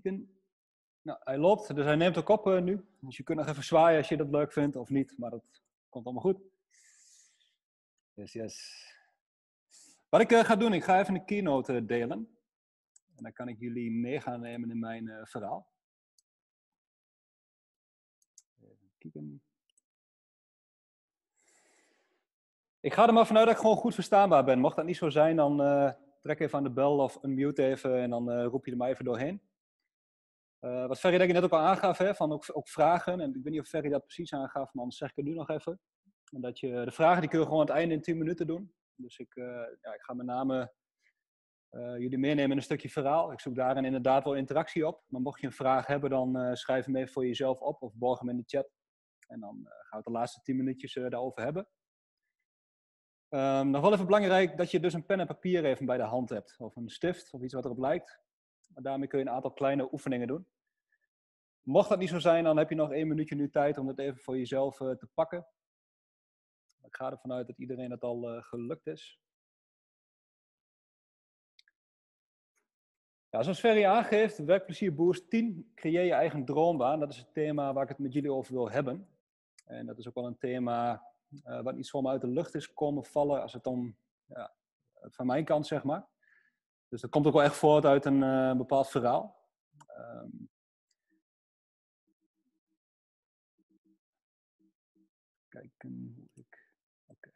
Kieken. Nou, hij loopt, dus hij neemt ook op nu. Dus je kunt nog even zwaaien als je dat leuk vindt of niet, maar dat komt allemaal goed. Yes. Wat ik ga doen, ik ga even een keynote delen. En dan kan ik jullie mee gaan nemen in mijn verhaal. Even kijken. Ik ga er maar vanuit dat ik gewoon goed verstaanbaar ben. Mocht dat niet zo zijn, dan trek even aan de bel of unmute even en dan roep je er maar even doorheen. Wat Ferry denk ik net ook al aangaf, hè, van ook vragen. En ik weet niet of Ferry dat precies aangaf, maar anders zeg ik het nu nog even. En dat je, de vragen die kun je gewoon aan het einde in 10 minuten doen. Dus ik ga met name jullie meenemen in een stukje verhaal. Ik zoek daarin inderdaad wel interactie op. Maar mocht je een vraag hebben, dan schrijf hem even voor jezelf op of borg hem in de chat. En dan gaan we het de laatste 10 minuutjes daarover hebben. Nog wel even belangrijk dat je dus een pen en papier even bij de hand hebt. Of een stift of iets wat erop lijkt. Maar daarmee kun je een aantal kleine oefeningen doen. Mocht dat niet zo zijn, dan heb je nog 1 minuutje nu tijd om het even voor jezelf te pakken. Ik ga ervan uit dat iedereen het al gelukt is. Ja, zoals Ferry aangeeft, werkplezierboost 10, creëer je eigen droombaan. Dat is het thema waar ik het met jullie over wil hebben. En dat is ook wel een thema wat niet zomaar uit de lucht is komen vallen als het om, van mijn kant zeg maar. Dus dat komt ook wel echt voort uit een bepaald verhaal. Kijken hoe ik... Okay.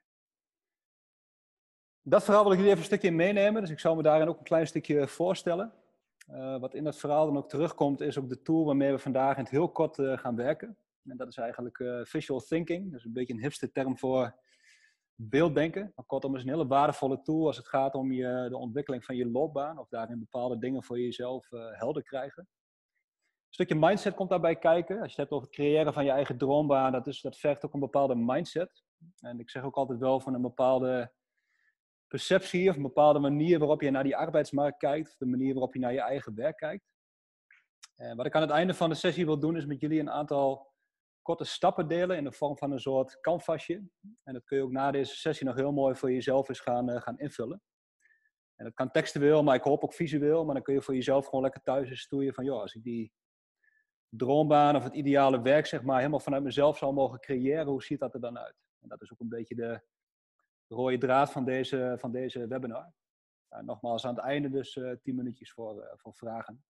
Dat verhaal wil ik jullie even een stukje in meenemen. Dus ik zal me daarin ook een klein stukje voorstellen. Wat in dat verhaal dan ook terugkomt, is ook de tool waarmee we vandaag in het heel kort gaan werken. En dat is eigenlijk visual thinking. Dat is een beetje een hipste term voor beelddenken. Maar kortom, is een hele waardevolle tool als het gaat om de ontwikkeling van je loopbaan. Of daarin bepaalde dingen voor jezelf helder krijgen. Een stukje mindset komt daarbij kijken. Als je het hebt over het creëren van je eigen droombaan, dat vergt ook een bepaalde mindset. En ik zeg ook altijd wel van een bepaalde perceptie of een bepaalde manier waarop je naar die arbeidsmarkt kijkt. Of de manier waarop je naar je eigen werk kijkt. En wat ik aan het einde van de sessie wil doen, is met jullie een aantal korte stappen delen in de vorm van een soort canvasje. En dat kun je ook na deze sessie nog heel mooi voor jezelf eens gaan invullen. En dat kan textueel, maar ik hoop ook visueel. Maar dan kun je voor jezelf gewoon lekker thuis eens stoeien van, joh, als ik die droombaan of het ideale werk, zeg maar, helemaal vanuit mezelf zou mogen creëren, hoe ziet dat er dan uit? En dat is ook een beetje de rode draad van deze webinar. Nogmaals, aan het einde dus 10 minuutjes voor vragen.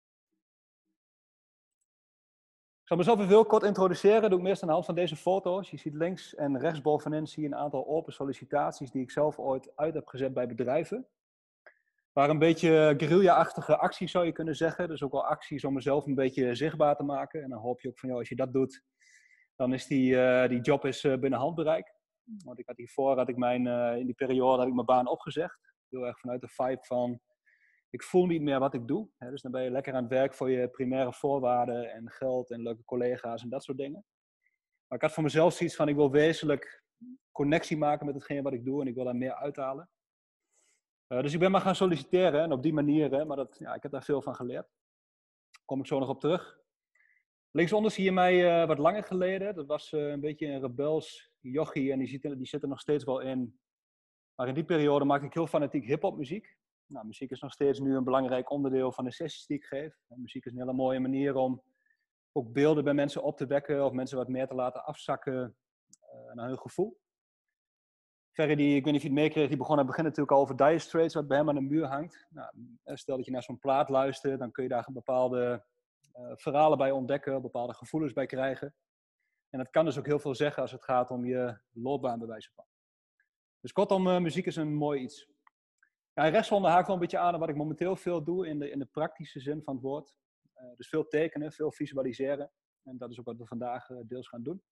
Ik zal mezelf even heel kort introduceren. Dat doe ik meest aan de hand van deze foto's. Je ziet links en rechtsbovenin zie je een aantal open sollicitaties die ik zelf ooit uit heb gezet bij bedrijven. Maar een beetje guerrilla-achtige acties zou je kunnen zeggen. Dus ook wel acties om mezelf een beetje zichtbaar te maken. En dan hoop je ook van, joh, als je dat doet, dan is die job is binnen handbereik. Want ik had hiervoor, in die periode had ik mijn baan opgezegd. Heel erg vanuit de vibe van, ik voel niet meer wat ik doe. Dus dan ben je lekker aan het werk voor je primaire voorwaarden en geld en leuke collega's en dat soort dingen. Maar ik had voor mezelf zoiets van, ik wil wezenlijk connectie maken met hetgeen wat ik doe en ik wil daar meer uithalen. Dus ik ben maar gaan solliciteren en op die manier, maar ik heb daar veel van geleerd. Daar kom ik zo nog op terug. Linksonder zie je mij wat langer geleden. Dat was een beetje een rebels jochie en die zit er nog steeds wel in. Maar in die periode maakte ik heel fanatiek hip-hop muziek. Nou, muziek is nog steeds nu een belangrijk onderdeel van de sessies die ik geef. En muziek is een hele mooie manier om ook beelden bij mensen op te wekken of mensen wat meer te laten afzakken naar hun gevoel. Ferry, ik weet niet of je het meekreeg, die begon aan het begin natuurlijk al over Dire Straits, wat bij hem aan de muur hangt. Nou, stel dat je naar zo'n plaat luistert, dan kun je daar bepaalde verhalen bij ontdekken, bepaalde gevoelens bij krijgen. En dat kan dus ook heel veel zeggen als het gaat om je loopbaan bij wijze van. Dus kortom, muziek is een mooi iets. Ja, rechtsonder haakt wel een beetje aan wat ik momenteel veel doe in de praktische zin van het woord. Dus veel tekenen, veel visualiseren. En dat is ook wat we vandaag deels gaan doen.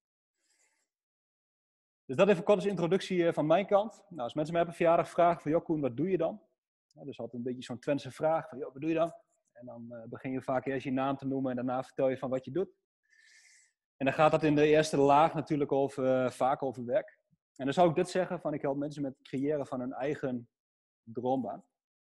Dus dat even kort als introductie van mijn kant. Nou, als mensen mij op een verjaardag vragen van, joh Koen, wat doe je dan? Ja, dus altijd een beetje zo'n Twentse vraag van, joh, wat doe je dan? En dan begin je vaak eerst je naam te noemen en daarna vertel je van wat je doet. En dan gaat dat in de eerste laag natuurlijk vaak over werk. En dan zou ik dit zeggen, van ik help mensen met het creëren van hun eigen droombaan.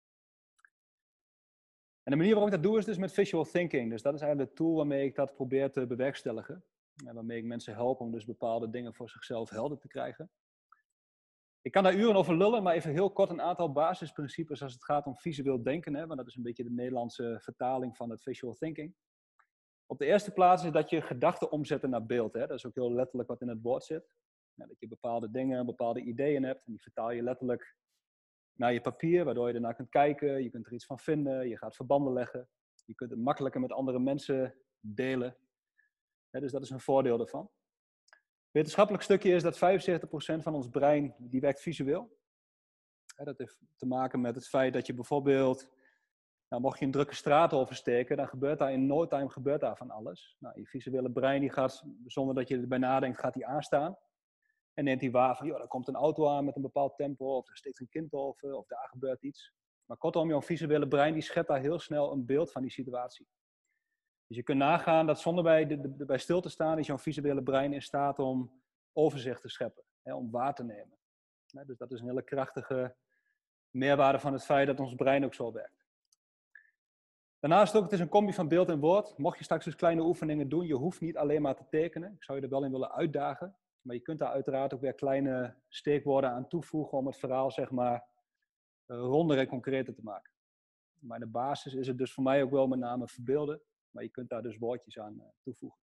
En de manier waarop ik dat doe is dus met visual thinking. Dus dat is eigenlijk de tool waarmee ik dat probeer te bewerkstelligen. En waarmee ik mensen help om dus bepaalde dingen voor zichzelf helder te krijgen. Ik kan daar uren over lullen, maar even heel kort een aantal basisprincipes als het gaat om visueel denken. Hè, want dat is een beetje de Nederlandse vertaling van het visual thinking. Op de eerste plaats is dat je gedachten omzetten naar beeld. Hè. Dat is ook heel letterlijk wat in het woord zit. Ja, dat je bepaalde dingen, bepaalde ideeën hebt en die vertaal je letterlijk naar je papier, waardoor je ernaar kunt kijken, je kunt er iets van vinden, je gaat verbanden leggen. Je kunt het makkelijker met andere mensen delen. Hè, dus dat is een voordeel daarvan. Het wetenschappelijk stukje is dat 75% van ons brein die werkt visueel. Dat heeft te maken met het feit dat je bijvoorbeeld, nou, mocht je een drukke straat oversteken, dan gebeurt daar in no time van alles. Nou, je visuele brein die gaat, zonder dat je erbij nadenkt, gaat die aanstaan. En neemt hij waar van, joh, er komt een auto aan met een bepaald tempo, of er steekt een kind over, of daar gebeurt iets. Maar kortom, jouw visuele brein die schept daar heel snel een beeld van die situatie. Dus je kunt nagaan dat zonder bij stil te staan, is jouw visuele brein in staat om overzicht te scheppen, hè, om waar te nemen. Dus dat is een hele krachtige meerwaarde van het feit dat ons brein ook zo werkt. Daarnaast ook, het is een combi van beeld en woord. Mocht je straks dus kleine oefeningen doen, je hoeft niet alleen maar te tekenen. Ik zou je er wel in willen uitdagen. Maar je kunt daar uiteraard ook weer kleine steekwoorden aan toevoegen om het verhaal, zeg maar, ronder en concreter te maken. Maar in de basis is het dus voor mij ook wel met name verbeelden. Maar je kunt daar dus woordjes aan toevoegen.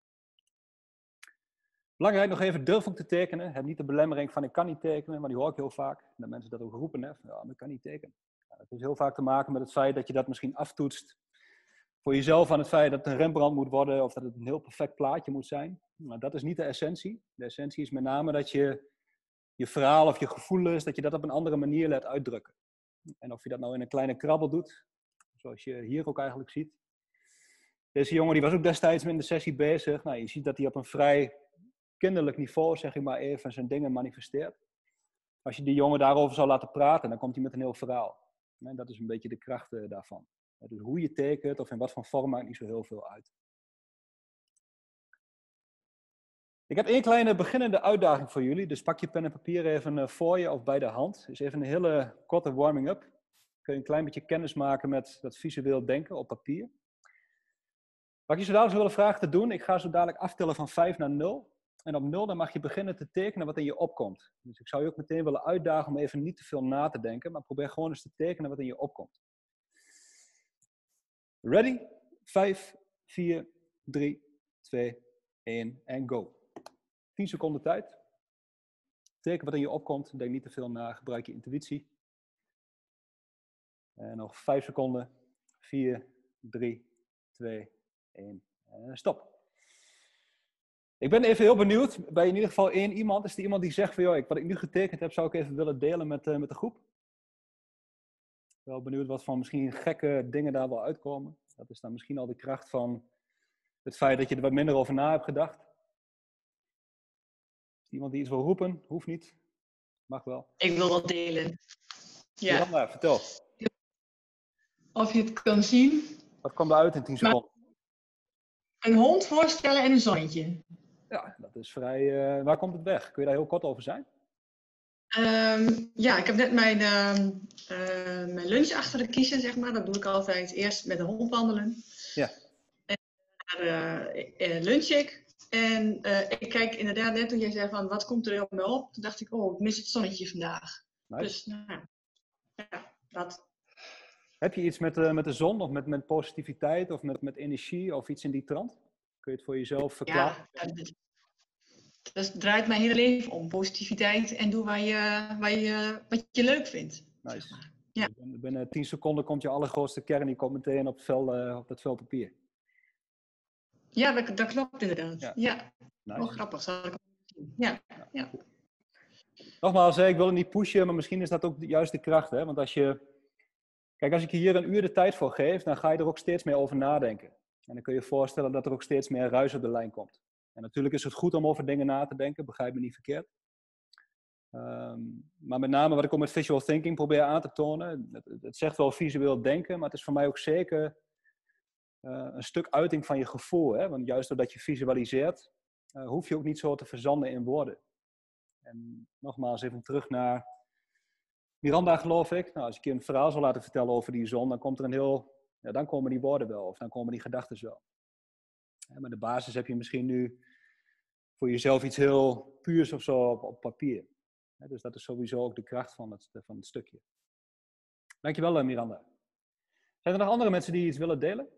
Belangrijk nog even, durf ook te tekenen. Heb niet de belemmering van ik kan niet tekenen, maar die hoor ik heel vaak. Dat mensen dat ook roepen, hè? Ja, maar ik kan niet tekenen. Ja, dat heeft heel vaak te maken met het feit dat je dat misschien aftoetst voor jezelf aan het feit dat het een Rembrandt moet worden of dat het een heel perfect plaatje moet zijn. Maar dat is niet de essentie. De essentie is met name dat je je verhaal of je gevoelens, dat je dat op een andere manier laat uitdrukken. En of je dat nou in een kleine krabbel doet, zoals je hier ook eigenlijk ziet. Deze jongen die was ook destijds in de sessie bezig. Nou, je ziet dat hij op een vrij kinderlijk niveau, zeg ik maar even, zijn dingen manifesteert. Als je die jongen daarover zou laten praten, dan komt hij met een heel verhaal. En dat is een beetje de kracht daarvan. Dus hoe je tekent of in wat voor vorm maakt niet zo heel veel uit. Ik heb één kleine beginnende uitdaging voor jullie. Dus pak je pen en papier even voor je of bij de hand. Dus even een hele korte warming-up. Kun je een klein beetje kennis maken met dat visueel denken op papier. Wat ik je zo dadelijk willen vragen te doen, ik ga zo dadelijk aftellen van 5 naar 0. En op 0 dan mag je beginnen te tekenen wat in je opkomt. Dus ik zou je ook meteen willen uitdagen om even niet te veel na te denken, maar probeer gewoon eens te tekenen wat in je opkomt. Ready? 5, 4, 3, 2, 1 en go. 10 seconden tijd. Teken wat in je opkomt, denk niet te veel na, gebruik je intuïtie. En nog 5 seconden. 4, 3, 2, 1 en stop. Ik ben even heel benieuwd, bij in ieder geval één iemand, is er iemand die zegt van, joh, wat ik nu getekend heb, zou ik even willen delen met de groep? Wel benieuwd wat voor misschien gekke dingen daar wel uitkomen. Dat is dan misschien al de kracht van het feit dat je er wat minder over na hebt gedacht. Iemand die iets wil roepen, hoeft niet. Mag wel. Ik wil wat delen. Ja. Miranda, vertel. Of je het kan zien. Wat kwam eruit in 10 seconden? Een hond voorstellen en een zonnetje. Ja, dat is vrij... waar komt het weg? Kun je daar heel kort over zijn? Ja, ik heb net mijn lunch achter de kiezen, zeg maar. Dat doe ik altijd eerst met de hond wandelen. Ja. En daar lunch ik. En ik kijk inderdaad net toen jij zei van, wat komt er op me op? Toen dacht ik, oh, ik mis het zonnetje vandaag. Nice. Dus, nou, ja, dat. Heb je iets met de zon of met positiviteit of met energie of iets in die trant? Kun je het voor jezelf verklaren? Ja, dat draait mijn hele leven om. Positiviteit en doe wat je leuk vindt. Nice. Zeg maar. Ja. Binnen 10 seconden komt je allergrootste kern, die komt meteen op het vel papier. Ja, dat klopt inderdaad. Ja. Nice. Oh, grappig. Zal ik zien. Ja. Nogmaals, ik wil het niet pushen, maar misschien is dat ook juist de kracht. Hè? Want als ik je hier een uur de tijd voor geef, dan ga je er ook steeds meer over nadenken. En dan kun je je voorstellen dat er ook steeds meer ruis op de lijn komt. En natuurlijk is het goed om over dingen na te denken, begrijp me niet verkeerd. Maar met name wat ik ook met visual thinking probeer aan te tonen, het zegt wel visueel denken, maar het is voor mij ook zeker een stuk uiting van je gevoel. Hè? Want juist doordat je visualiseert, hoef je ook niet zo te verzanden in woorden. En nogmaals even terug naar Miranda, geloof ik. Nou, als ik je een verhaal zou laten vertellen over die zon, dan komt er dan komen die woorden wel, of dan komen die gedachten wel. Maar de basis heb je misschien nu voor jezelf iets heel puurs of zo op papier. Dus dat is sowieso ook de kracht van het stukje. Dankjewel, Miranda. Zijn er nog andere mensen die iets willen delen?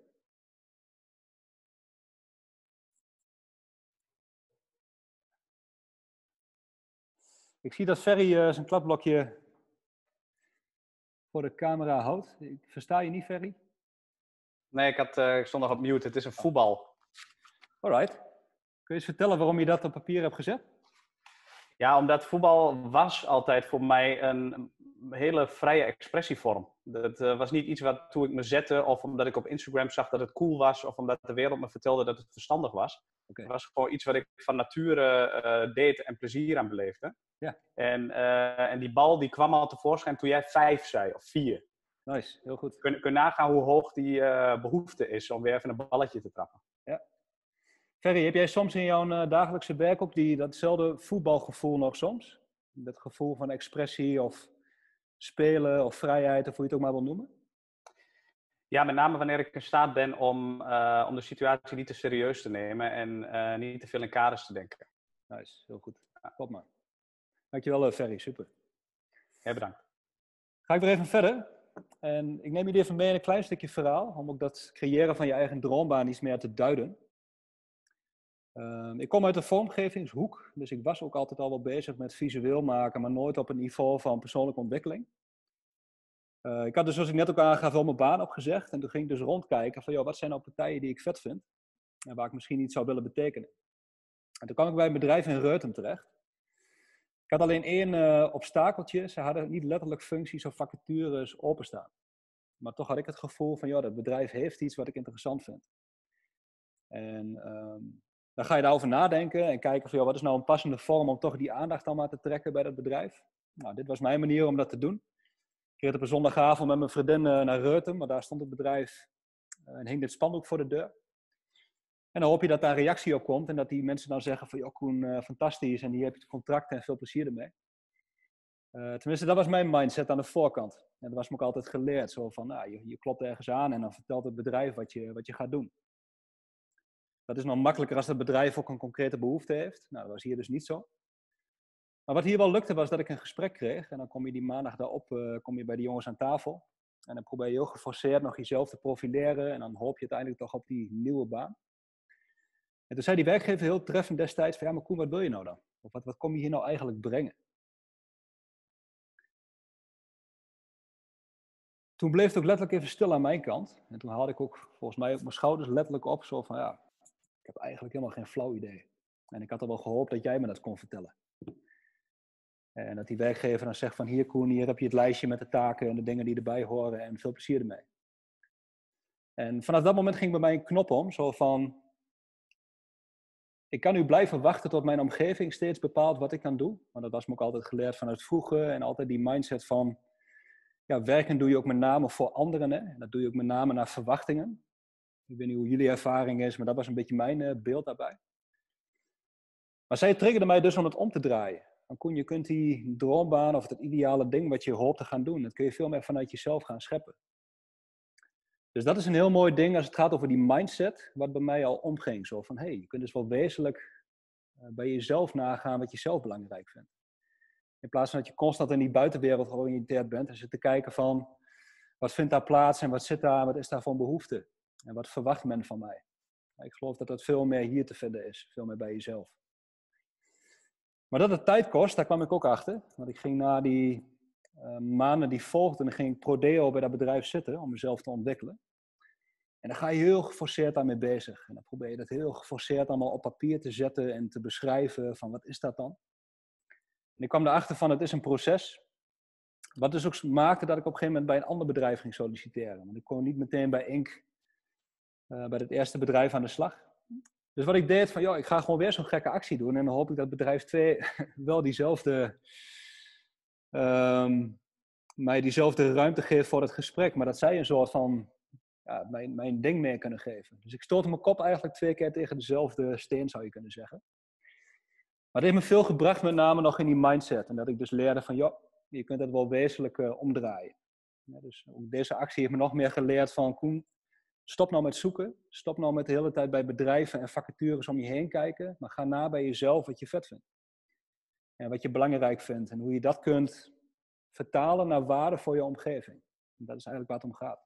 Ik zie dat Ferry zijn kladblokje voor de camera houdt. Ik versta je niet, Ferry? Nee, ik stond nog op mute. Het is een voetbal. Alright. Kun je eens vertellen waarom je dat op papier hebt gezet? Ja, omdat voetbal was altijd voor mij een hele vrije expressievorm. Dat was niet iets waartoe ik me zette, of omdat ik op Instagram zag dat het cool was, of omdat de wereld me vertelde dat het verstandig was. Okay. Het was gewoon iets wat ik van nature deed en plezier aan beleefde. Ja. En die bal die kwam al tevoorschijn toen jij 5 zei, of 4. Nice, heel goed. Kun je nagaan hoe hoog die behoefte is om weer even een balletje te trappen. Ja. Ferry, heb jij soms in jouw dagelijkse werk ook datzelfde voetbalgevoel nog soms? Dat gevoel van expressie of spelen of vrijheid, of hoe je het ook maar wil noemen? Ja, met name wanneer ik in staat ben om de situatie niet te serieus te nemen en niet te veel in kaders te denken. Nice, heel goed. Top man. Dankjewel Ferry, super. Ja, bedankt. Ga ik weer even verder. En ik neem jullie even mee in een klein stukje verhaal, om ook dat creëren van je eigen droombaan iets meer te duiden. Ik kom uit de vormgevingshoek, dus ik was ook altijd al wel bezig met visueel maken, maar nooit op een niveau van persoonlijke ontwikkeling. Ik had dus, zoals ik net ook aangaf, wel mijn baan opgezegd. En toen ging ik dus rondkijken van, joh, wat zijn nou partijen die ik vet vind? En waar ik misschien iets zou willen betekenen. En toen kwam ik bij een bedrijf in Reutem terecht. Ik had alleen één obstakeltje. Ze hadden niet letterlijk functies of vacatures openstaan. Maar toch had ik het gevoel van, joh, dat bedrijf heeft iets wat ik interessant vind. En dan ga je daarover nadenken en kijken van, joh, wat is nou een passende vorm om toch die aandacht allemaal te trekken bij dat bedrijf? Nou, dit was mijn manier om dat te doen. Ik reed op een zondagavond met mijn vriendin naar Reutem, maar daar stond het bedrijf en hing dit spandoek voor de deur. En dan hoop je dat daar een reactie op komt en dat die mensen dan zeggen van, joh Koen, fantastisch en hier heb je het contract en veel plezier ermee. Tenminste, dat was mijn mindset aan de voorkant. En dat was me ook altijd geleerd, zo van, nou, je klopt ergens aan en dan vertelt het bedrijf wat je gaat doen. Dat is nog makkelijker als het bedrijf ook een concrete behoefte heeft. Nou, dat was hier dus niet zo. Maar wat hier wel lukte was dat ik een gesprek kreeg. En dan kom je die maandag daarop kom je bij die jongens aan tafel. En dan probeer je heel geforceerd nog jezelf te profileren. En dan hoop je uiteindelijk toch op die nieuwe baan. En toen zei die werkgever heel treffend destijds van, ja, maar Koen, wat wil je nou dan? Of wat kom je hier nou eigenlijk brengen? Toen bleef het ook letterlijk even stil aan mijn kant. En toen haalde ik ook volgens mij op mijn schouders letterlijk op. Zo van, ja, ik heb eigenlijk helemaal geen flauw idee. En ik had er wel gehoopt dat jij me dat kon vertellen. En dat die werkgever dan zegt van, hier Koen, hier heb je het lijstje met de taken en de dingen die erbij horen en veel plezier ermee. En vanaf dat moment ging bij mij een knop om, zo van, ik kan nu blijven wachten tot mijn omgeving steeds bepaalt wat ik kan doen. Want dat was me ook altijd geleerd vanuit vroeger en altijd die mindset van, ja, werken doe je ook met name voor anderen. Hè? En dat doe je ook met name naar verwachtingen. Ik weet niet hoe jullie ervaring is, maar dat was een beetje mijn beeld daarbij. Maar zij triggerde mij dus om het om te draaien. Dan Koen, je kunt die droombaan of het ideale ding wat je hoopt te gaan doen, dat kun je veel meer vanuit jezelf gaan scheppen. Dus dat is een heel mooi ding als het gaat over die mindset, wat bij mij al omging. Zo van, hey, je kunt dus wel wezenlijk bij jezelf nagaan wat je zelf belangrijk vindt. In plaats van dat je constant in die buitenwereld georiënteerd bent en zit te kijken van, wat vindt daar plaats en wat zit daar, wat is daar voor een behoefte? En wat verwacht men van mij? Ik geloof dat dat veel meer hier te vinden is, veel meer bij jezelf. Maar dat het tijd kost, daar kwam ik ook achter. Want ik ging na die maanden die volgden, dan ging ik pro-deo bij dat bedrijf zitten om mezelf te ontwikkelen. En dan ga je heel geforceerd daarmee bezig. En dan probeer je dat heel geforceerd allemaal op papier te zetten en te beschrijven van wat is dat dan? En ik kwam erachter van het is een proces. Wat dus ook maakte dat ik op een gegeven moment bij een ander bedrijf ging solliciteren. Want ik kon niet meteen bij Inc. Bij het eerste bedrijf aan de slag. Dus wat ik deed van, joh, ik ga gewoon weer zo'n gekke actie doen. En dan hoop ik dat bedrijf 2 wel diezelfde, mij diezelfde ruimte geeft voor het gesprek. Maar dat zij een soort van, ja, mijn ding meer kunnen geven. Dus ik stootte mijn kop eigenlijk 2 keer tegen dezelfde steen, zou je kunnen zeggen. Maar het heeft me veel gebracht, met name nog in die mindset. En dat ik dus leerde van, joh, je kunt het wel wezenlijk omdraaien. Ja, dus ook deze actie heeft me nog meer geleerd van, Koen, stop nou met zoeken. Stop nou met de hele tijd bij bedrijven en vacatures om je heen kijken. Maar ga na bij jezelf wat je vet vindt. En wat je belangrijk vindt. En hoe je dat kunt vertalen naar waarde voor je omgeving. En dat is eigenlijk waar het om gaat.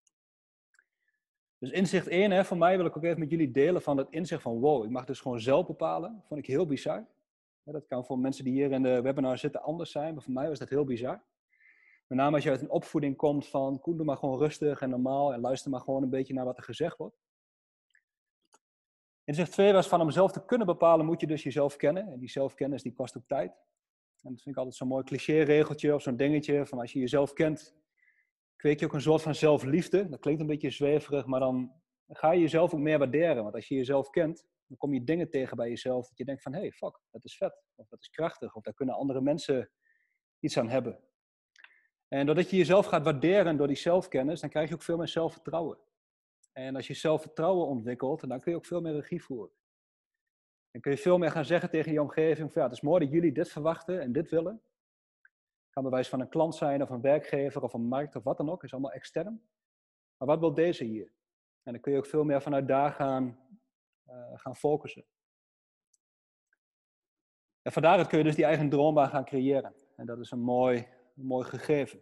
Dus inzicht 1, hè, voor mij wil ik ook even met jullie delen van het inzicht van wow, ik mag dus gewoon zelf bepalen. Vond ik heel bizar. Ja, dat kan voor mensen die hier in de webinar zitten anders zijn, maar voor mij was dat heel bizar. Met name als je uit een opvoeding komt van Koen, doe maar gewoon rustig en normaal en luister maar gewoon een beetje naar wat er gezegd wordt. Inzicht 2 was van om zelf te kunnen bepalen moet je dus jezelf kennen. En die zelfkennis die kost ook tijd. En dat vind ik altijd zo'n mooi cliché-regeltje of zo'n dingetje van als je jezelf kent, kweek je ook een soort van zelfliefde. Dat klinkt een beetje zweverig, maar dan ga je jezelf ook meer waarderen. Want als je jezelf kent, dan kom je dingen tegen bij jezelf dat je denkt van, hey, fuck, dat is vet. Of dat is krachtig. Of daar kunnen andere mensen iets aan hebben. En doordat je jezelf gaat waarderen door die zelfkennis, dan krijg je ook veel meer zelfvertrouwen. En als je zelfvertrouwen ontwikkelt, dan kun je ook veel meer regie voeren. Dan kun je veel meer gaan zeggen tegen je omgeving van, ja, het is mooi dat jullie dit verwachten en dit willen. Het kan bij wijze van een klant zijn of een werkgever of een markt of wat dan ook. Het is allemaal extern. Maar wat wil deze hier? En dan kun je ook veel meer vanuit daar gaan focussen. En van daaruit kun je dus die eigen droombaan gaan creëren. En dat is een mooi gegeven.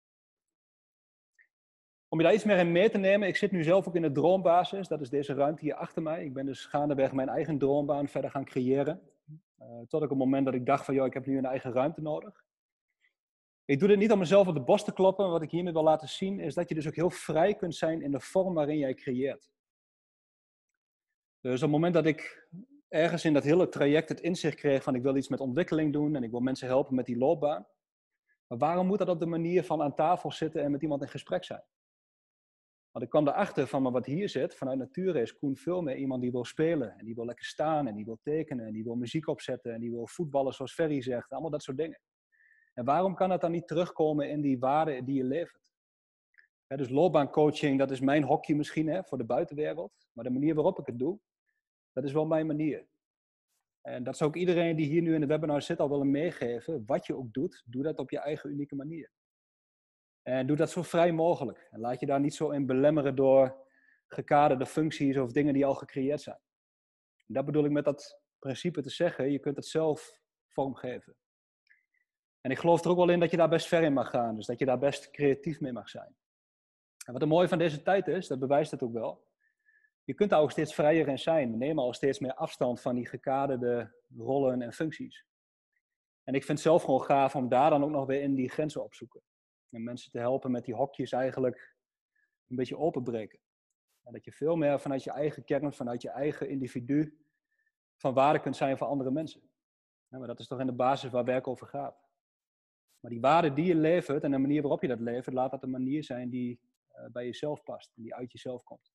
Om je daar iets meer in mee te nemen, ik zit nu zelf ook in de droombasis. Dat is deze ruimte hier achter mij. Ik ben dus gaandeweg mijn eigen droombaan verder gaan creëren. Tot op het moment dat ik dacht van, joh, ik heb nu een eigen ruimte nodig. Ik doe dit niet om mezelf op de borst te kloppen. Wat ik hiermee wil laten zien, is dat je dus ook heel vrij kunt zijn in de vorm waarin jij creëert. Dus op het moment dat ik ergens in dat hele traject het inzicht kreeg van ik wil iets met ontwikkeling doen en ik wil mensen helpen met die loopbaan. Maar waarom moet dat op de manier van aan tafel zitten en met iemand in gesprek zijn? Want ik kwam erachter van, maar wat hier zit, vanuit nature is Koen veel meer iemand die wil spelen. En die wil lekker staan en die wil tekenen en die wil muziek opzetten en die wil voetballen zoals Ferry zegt. Allemaal dat soort dingen. En waarom kan dat dan niet terugkomen in die waarde die je levert? Ja, dus loopbaancoaching, dat is mijn hokje misschien voor de buitenwereld. Maar de manier waarop ik het doe, dat is wel mijn manier. En dat zou ook iedereen die hier nu in de webinar zit al willen meegeven. Wat je ook doet, doe dat op je eigen unieke manier. En doe dat zo vrij mogelijk. En laat je daar niet zo in belemmeren door gekaderde functies of dingen die al gecreëerd zijn. En dat bedoel ik met dat principe te zeggen, je kunt het zelf vormgeven. En ik geloof er ook wel in dat je daar best ver in mag gaan. Dus dat je daar best creatief mee mag zijn. En wat het mooie van deze tijd is, dat bewijst het ook wel. Je kunt daar ook steeds vrijer in zijn. We nemen al steeds meer afstand van die gekaderde rollen en functies. En ik vind het zelf gewoon gaaf om daar dan ook nog weer in die grenzen op te zoeken. En mensen te helpen met die hokjes eigenlijk een beetje openbreken. En dat je veel meer vanuit je eigen kern, vanuit je eigen individu, van waarde kunt zijn voor andere mensen. Ja, maar dat is toch in de basis waar werk over gaat. Maar die waarde die je levert en de manier waarop je dat levert, laat dat een manier zijn die bij jezelf past en die uit jezelf komt.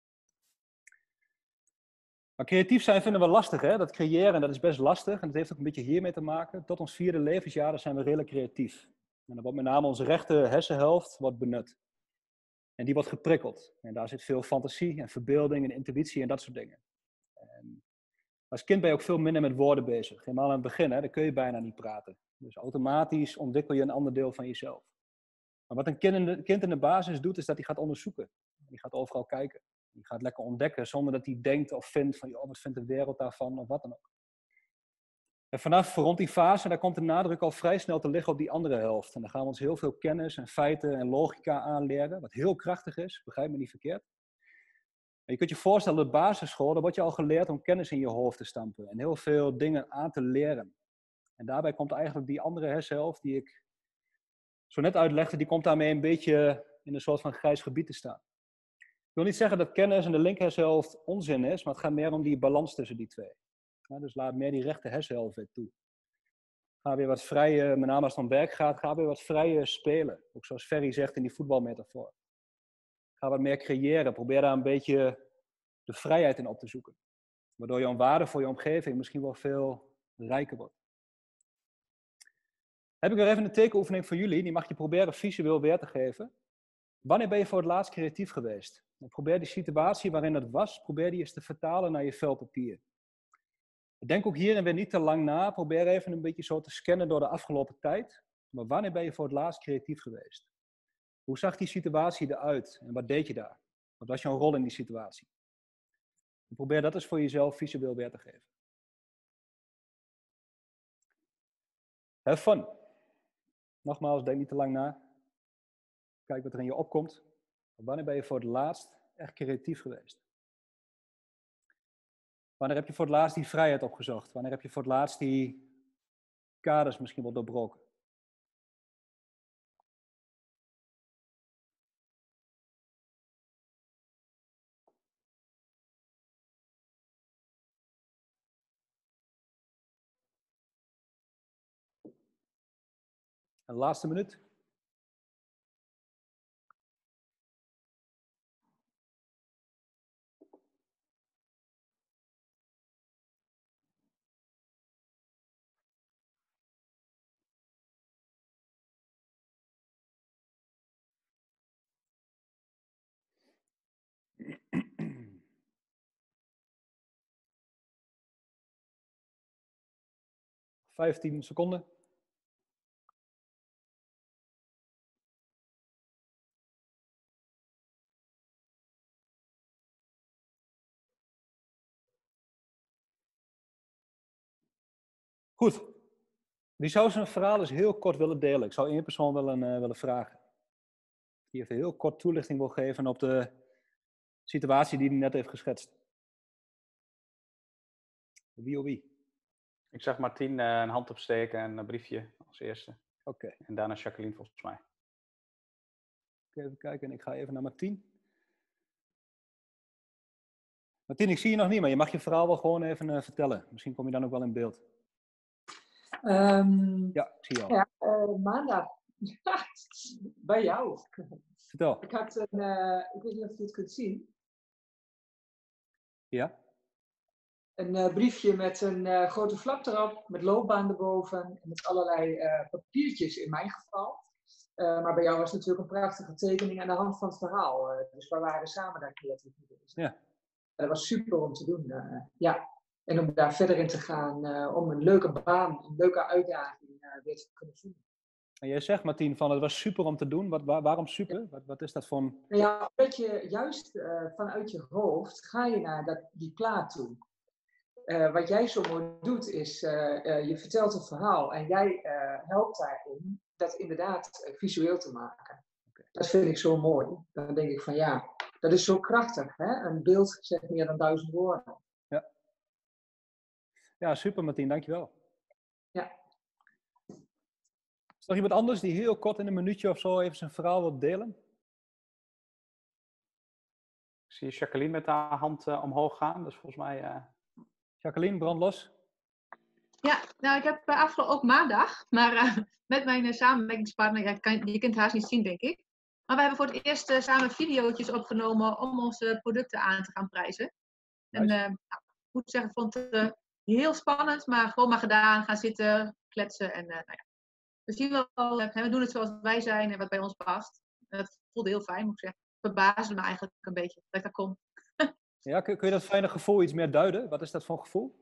Maar creatief zijn vinden we lastig, hè? Dat creëren, dat is best lastig. En dat heeft ook een beetje hiermee te maken. Tot ons 4e levensjaar zijn we redelijk creatief. En dan wordt met name onze rechte hersenhelft wordt benut. En die wordt geprikkeld. En daar zit veel fantasie en verbeelding en intuïtie en dat soort dingen. En als kind ben je ook veel minder met woorden bezig. Helemaal aan het begin, hè, dan kun je bijna niet praten. Dus automatisch ontwikkel je een ander deel van jezelf. Maar wat een kind in de basis doet, is dat hij gaat onderzoeken. Die gaat overal kijken. Die gaat lekker ontdekken, zonder dat hij denkt of vindt van, joh, wat vindt de wereld daarvan, of wat dan ook. En vanaf rond die fase, daar komt de nadruk al vrij snel te liggen op die andere helft. En dan gaan we ons heel veel kennis en feiten en logica aanleren, wat heel krachtig is, begrijp me niet verkeerd. Maar je kunt je voorstellen, op de basisschool, daar word je al geleerd om kennis in je hoofd te stampen. En heel veel dingen aan te leren. En daarbij komt eigenlijk die andere hersenhelft, die ik zo net uitlegde, die komt daarmee een beetje in een soort van grijs gebied te staan. Ik wil niet zeggen dat kennis en de linker hersenhelft onzin is, maar het gaat meer om die balans tussen die twee. Ja, dus laat meer die rechter hersenhelft weer toe. Ga weer wat vrijer, met name als het om werk gaat, ga weer wat vrijer spelen. Ook zoals Ferry zegt in die voetbalmetafoor. Ga wat meer creëren, probeer daar een beetje de vrijheid in op te zoeken. Waardoor jouw waarde voor je omgeving misschien wel veel rijker wordt. Heb ik weer even een tekenoefening voor jullie, die mag je proberen visueel weer te geven. Wanneer ben je voor het laatst creatief geweest? En probeer die situatie waarin het was, probeer die eens te vertalen naar je vel papier. Denk ook hierin weer niet te lang na. Probeer even een beetje zo te scannen door de afgelopen tijd. Maar wanneer ben je voor het laatst creatief geweest? Hoe zag die situatie eruit? En wat deed je daar? Wat was jouw rol in die situatie? En probeer dat eens voor jezelf visueel weer te geven. Have fun. Nogmaals, denk niet te lang na. Kijk wat er in je opkomt. Wanneer ben je voor het laatst echt creatief geweest? Wanneer heb je voor het laatst die vrijheid opgezocht? Wanneer heb je voor het laatst die kaders misschien wel doorbroken? Een laatste minuut. ...15 seconden. Goed. Wie zou zijn verhaal eens heel kort willen delen? Ik zou één persoon willen vragen. Die even heel kort toelichting wil geven op de situatie die hij net heeft geschetst. Wie of wie? Ik zag Martien een hand opsteken en een briefje als eerste. Oké. En daarna Jacqueline volgens mij. Even kijken, ik ga even naar Martien. Martien, ik zie je nog niet, maar je mag je verhaal wel gewoon even vertellen. Misschien kom je dan ook wel in beeld. Ja, ik zie je al. Ja, maandag. Bij jou. Vertel. Ik had ik weet niet of je het kunt zien. Ja? Een briefje met een grote flap erop, met loopbaan erboven en met allerlei papiertjes in mijn geval. Maar bij jou was het natuurlijk een prachtige tekening aan de hand van het verhaal. Dus we waren samen daar creatief mee bezig. Ja. En dat was super om te doen. Ja. En om daar verder in te gaan, om een leuke baan, een leuke uitdaging weer te kunnen voelen. En jij zegt, Martien, van het was super om te doen. Waarom super? Wat is dat voor een... Nou ja, omdat je juist vanuit je hoofd ga je naar die plaat toe. Wat jij zo mooi doet is, je vertelt een verhaal en jij helpt daarin dat inderdaad visueel te maken. Okay. Dat vind ik zo mooi. Dan denk ik van ja, dat is zo krachtig. Hè? Een beeld zegt meer dan 1000 woorden. Ja. Ja, super Martien, dankjewel. Ja. Is er nog iemand anders die heel kort in een minuutje of zo even zijn verhaal wil delen? Ik zie Jacqueline met haar hand omhoog gaan, dus volgens mij... Jacqueline, brand los. Ja, nou ik heb afgelopen ook maandag, maar met mijn samenwerkingspartner, je kunt het haast niet zien denk ik. Maar we hebben voor het eerst samen video's opgenomen om onze producten aan te gaan prijzen. Nice. En ik moet zeggen, ik vond het heel spannend, maar gewoon maar gedaan, gaan zitten, kletsen en nou ja. We zien wel, we doen het zoals wij zijn en wat bij ons past. En dat voelde heel fijn, moet ik zeggen. Het verbaasde me eigenlijk een beetje dat ik daar kon. Ja, kun je dat fijne gevoel iets meer duiden? Wat is dat voor gevoel?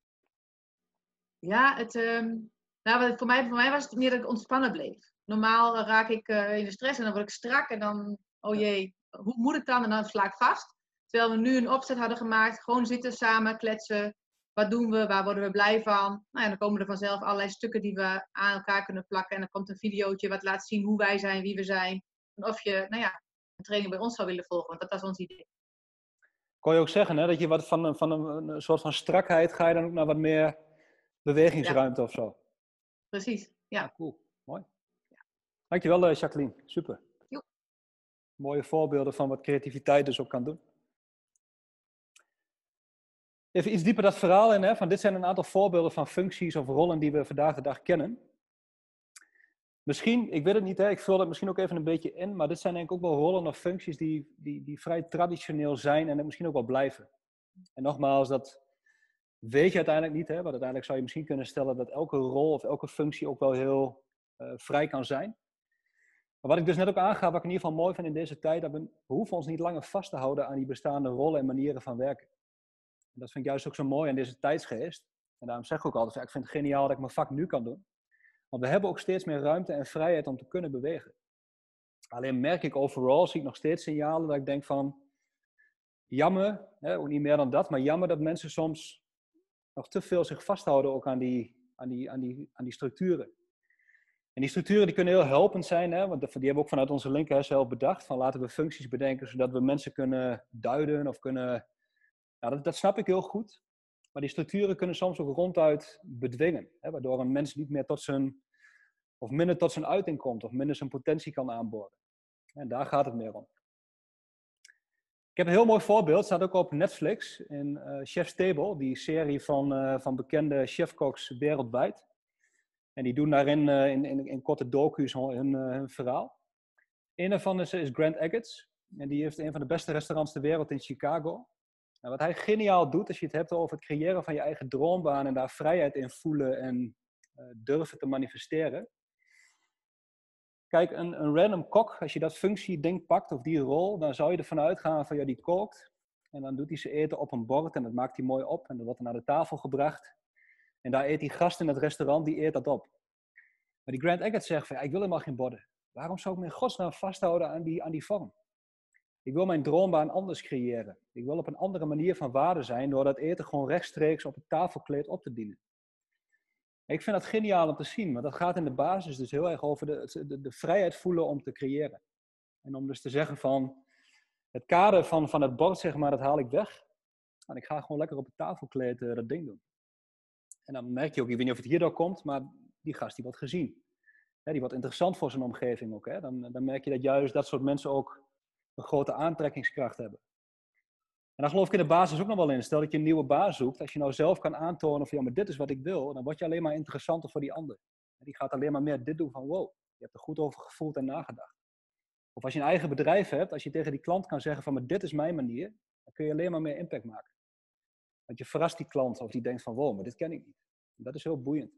Ja, voor mij was het meer dat ik ontspannen bleef. Normaal raak ik in de stress en dan word ik strak en dan, oh jee, hoe moet ik dan? En dan sla ik vast. Terwijl we nu een opzet hadden gemaakt, gewoon zitten samen, kletsen. Wat doen we? Waar worden we blij van? Nou ja, dan komen er vanzelf allerlei stukken die we aan elkaar kunnen plakken. En dan komt een videootje wat laat zien hoe wij zijn, wie we zijn. En of je, nou ja, een training bij ons zou willen volgen, want dat was ons idee. Kon je ook zeggen, hè, dat je wat van een soort van strakheid ga je dan ook naar wat meer bewegingsruimte of zo? Precies, ja. Cool, mooi. Ja. Dankjewel Jacqueline, super. Jo. Mooie voorbeelden van wat creativiteit dus ook kan doen. Even iets dieper dat verhaal in, hè, van dit zijn een aantal voorbeelden van functies of rollen die we vandaag de dag kennen. Misschien, ik weet het niet, hè, ik vul dat misschien ook even een beetje in, maar dit zijn denk ik ook wel rollen of functies die vrij traditioneel zijn en misschien ook wel blijven. En nogmaals, dat weet je uiteindelijk niet, hè, want uiteindelijk zou je misschien kunnen stellen dat elke rol of elke functie ook wel heel vrij kan zijn. Maar wat ik dus net ook aangaf, wat ik in ieder geval mooi vind in deze tijd, dat we hoeven ons niet langer vast te houden aan die bestaande rollen en manieren van werken. En dat vind ik juist ook zo mooi aan deze tijdsgeest. En daarom zeg ik ook altijd, ik vind het geniaal dat ik mijn vak nu kan doen. Want we hebben ook steeds meer ruimte en vrijheid om te kunnen bewegen. Alleen merk ik overal, zie ik nog steeds signalen dat ik denk van, jammer, hè, ook niet meer dan dat, maar jammer dat mensen soms nog te veel zich vasthouden ook aan die structuren. En die structuren die kunnen heel helpend zijn, hè, want die hebben we ook vanuit onze linker zelf bedacht. Van laten we functies bedenken zodat we mensen kunnen duiden of kunnen... Nou, dat snap ik heel goed. Maar die structuren kunnen soms ook ronduit bedwingen. Hè, waardoor een mens niet meer minder tot zijn uiting komt. Of minder zijn potentie kan aanboren. En daar gaat het meer om. Ik heb een heel mooi voorbeeld, staat ook op Netflix. In Chef's Table, die serie van bekende chefkoks wereldwijd. En die doen daarin in korte docu's hun verhaal. Een daarvan is Grant Achatz. En die heeft een van de beste restaurants ter wereld in Chicago. En wat hij geniaal doet, als je het hebt over het creëren van je eigen droombaan en daar vrijheid in voelen en durven te manifesteren. Kijk, een random kok, als je dat functieding pakt of die rol, dan zou je ervan uitgaan van ja, die kookt. En dan doet hij zijn eten op een bord en dat maakt hij mooi op. En dan wordt er naar de tafel gebracht. En daar eet die gast in het restaurant, die eet dat op. Maar die Grant Achatz zegt van ja, ik wil helemaal geen borden. Waarom zou ik me in godsnaam vasthouden aan die vorm? Ik wil mijn droombaan anders creëren. Ik wil op een andere manier van waarde zijn door dat eten gewoon rechtstreeks op het tafelkleed op te dienen. Ik vind dat geniaal om te zien, want dat gaat in de basis dus heel erg over de vrijheid voelen om te creëren. En om dus te zeggen van, het kader van het bord, zeg maar, dat haal ik weg. En ik ga gewoon lekker op het tafelkleed dat ding doen. En dan merk je ook, ik weet niet of het hierdoor komt, maar die gast die wordt gezien. Die wordt interessant voor zijn omgeving ook. Hè? Dan merk je dat juist dat soort mensen ook een grote aantrekkingskracht hebben. En daar geloof ik in de basis ook nog wel in. Stel dat je een nieuwe baan zoekt. Als je nou zelf kan aantonen van ja, maar dit is wat ik wil. Dan word je alleen maar interessanter voor die ander. Die gaat alleen maar meer dit doen van wow. Je hebt er goed over gevoeld en nagedacht. Of als je een eigen bedrijf hebt. Als je tegen die klant kan zeggen van maar dit is mijn manier. Dan kun je alleen maar meer impact maken. Want je verrast die klant of die denkt van wow, maar dit ken ik niet. En dat is heel boeiend.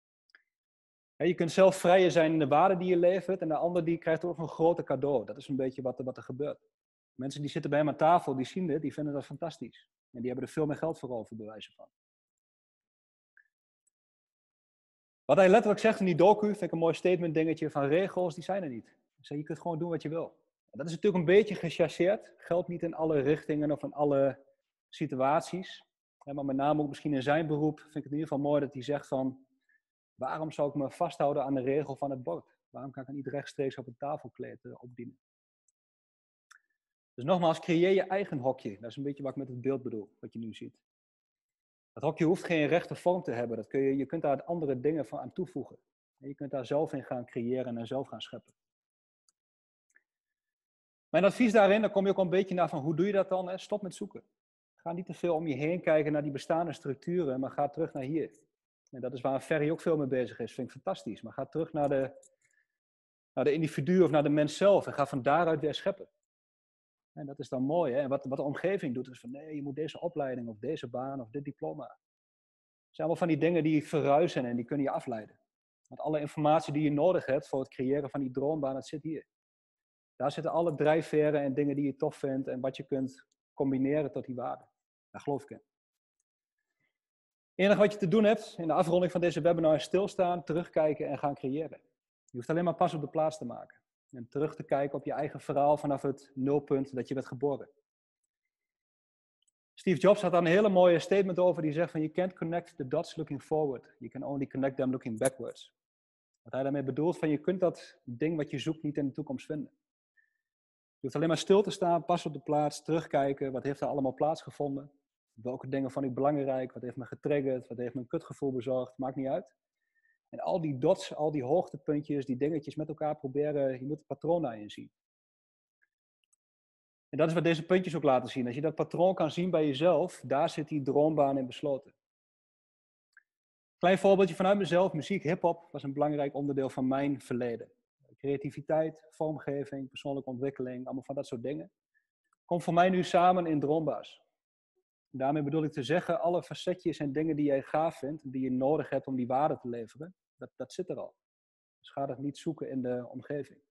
Je kunt zelf vrijer zijn in de waarde die je levert. En de ander die krijgt ook een groter cadeau. Dat is een beetje wat er gebeurt. Mensen die zitten bij hem aan tafel, die zien dit, die vinden dat fantastisch. En die hebben er veel meer geld voor over, bij wijze van. Wat hij letterlijk zegt in die docu, vind ik een mooi statement dingetje, van regels, die zijn er niet. Dus je kunt gewoon doen wat je wil. En dat is natuurlijk een beetje gechargeerd. Geldt niet in alle richtingen of in alle situaties. Maar met name ook misschien in zijn beroep vind ik het in ieder geval mooi dat hij zegt van, waarom zou ik me vasthouden aan de regel van het bord? Waarom kan ik het niet rechtstreeks op het tafelkleed opdienen? Dus nogmaals, creëer je eigen hokje. Dat is een beetje wat ik met het beeld bedoel, wat je nu ziet. Dat hokje hoeft geen rechte vorm te hebben. Je kunt daar andere dingen van aan toevoegen. Je kunt daar zelf in gaan creëren en zelf gaan scheppen. Mijn advies daarin, dan kom je ook een beetje naar van hoe doe je dat dan? Stop met zoeken. Ga niet te veel om je heen kijken naar die bestaande structuren, maar ga terug naar hier. En dat is waar Ferry ook veel mee bezig is. Vind ik fantastisch. Maar ga terug naar de individu of naar de mens zelf en ga van daaruit weer scheppen. En dat is dan mooi. Hè? En wat de omgeving doet is van nee, je moet deze opleiding of deze baan of dit diploma. Het zijn allemaal van die dingen die verruisen en die kunnen je afleiden. Want alle informatie die je nodig hebt voor het creëren van die droombaan, dat zit hier. Daar zitten alle drijfveren en dingen die je tof vindt en wat je kunt combineren tot die waarde. Daar geloof ik in. Het enige wat je te doen hebt in de afronding van deze webinar is stilstaan, terugkijken en gaan creëren. Je hoeft alleen maar pas op de plaats te maken. En terug te kijken op je eigen verhaal vanaf het nulpunt dat je werd geboren. Steve Jobs had daar een hele mooie statement over die zegt van you can't connect the dots looking forward. You can only connect them looking backwards. Wat hij daarmee bedoelt van je kunt dat ding wat je zoekt niet in de toekomst vinden. Je hoeft alleen maar stil te staan, pas op de plaats, terugkijken. Wat heeft er allemaal plaatsgevonden? Welke dingen vond ik belangrijk? Wat heeft me getriggerd? Wat heeft me een kutgevoel bezorgd? Maakt niet uit. En al die dots, al die hoogtepuntjes, die dingetjes met elkaar proberen, je moet het patroon daarin zien. En dat is wat deze puntjes ook laten zien. Als je dat patroon kan zien bij jezelf, daar zit die droombaan in besloten. Klein voorbeeldje vanuit mezelf, muziek, hip-hop was een belangrijk onderdeel van mijn verleden. Creativiteit, vormgeving, persoonlijke ontwikkeling, allemaal van dat soort dingen. Komt voor mij nu samen in Droombaas. Daarmee bedoel ik te zeggen, alle facetjes en dingen die jij gaaf vindt, die je nodig hebt om die waarde te leveren, dat zit er al. Dus ga dat niet zoeken in de omgeving.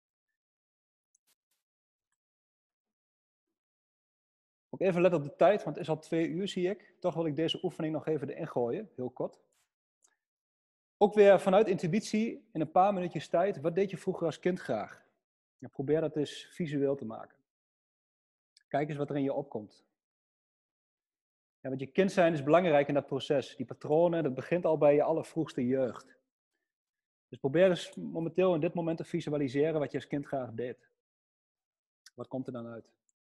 Ook even let op de tijd, want het is al 2 uur zie ik. Toch wil ik deze oefening nog even erin gooien, heel kort. Ook weer vanuit intuïtie, in een paar minuutjes tijd, wat deed je vroeger als kind graag? Ja, probeer dat eens visueel te maken. Kijk eens wat er in je opkomt. Ja, want je kind zijn is belangrijk in dat proces. Die patronen, dat begint al bij je allervroegste jeugd. Dus probeer eens momenteel in dit moment te visualiseren wat je als kind graag deed. Wat komt er dan uit?